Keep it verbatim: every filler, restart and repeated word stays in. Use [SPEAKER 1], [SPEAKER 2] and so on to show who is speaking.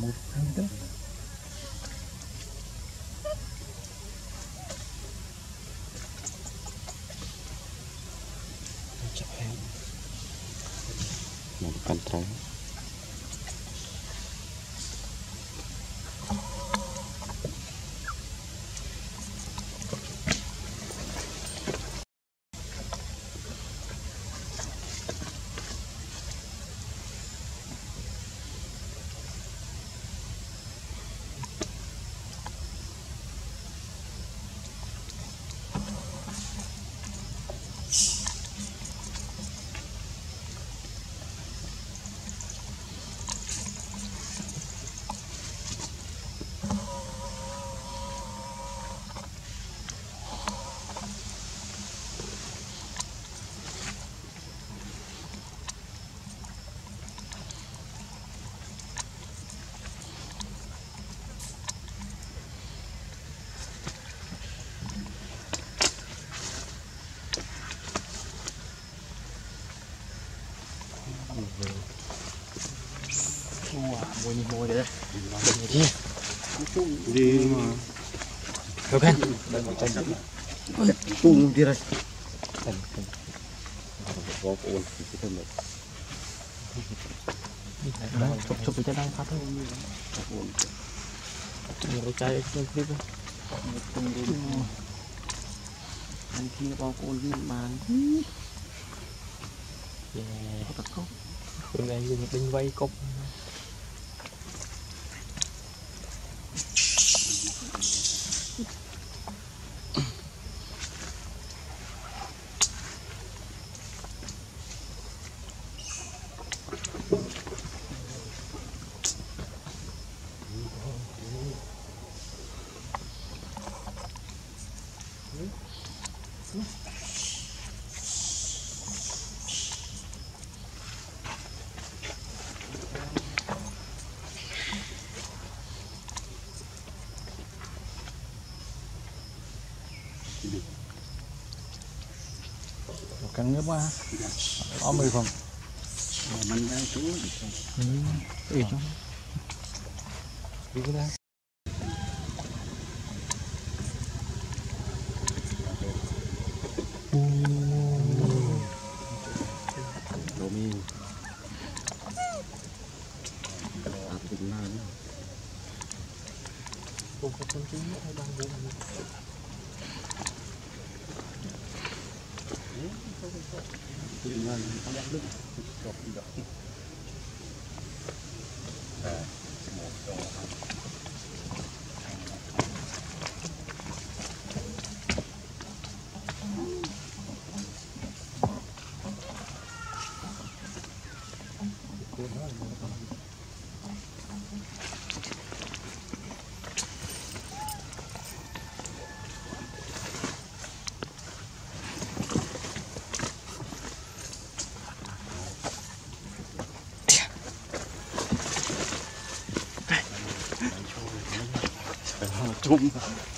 [SPEAKER 1] một hai tấc. Chặt heo một cành trái. Mùi mùi đấy, đi, đi mà, đâu khen, tung đi đây, có ôn thì cái thân này, chụp chụp cái đang phát thôi, nhiều trái trên clip đấy, anh kia bao ôn viên màn, có tật không, bên này dùng đinh vây cốc. Cắn nhấp qua, có mười phòng. Mình đang chú. Ừ, ý chú. Đi cái đây. Đồ mi. À, thịt nào nữa. Cùng có con trứng hay đang vô này. Tìm ra nó đang đứng chọc đi được. À, một chỗ. Chung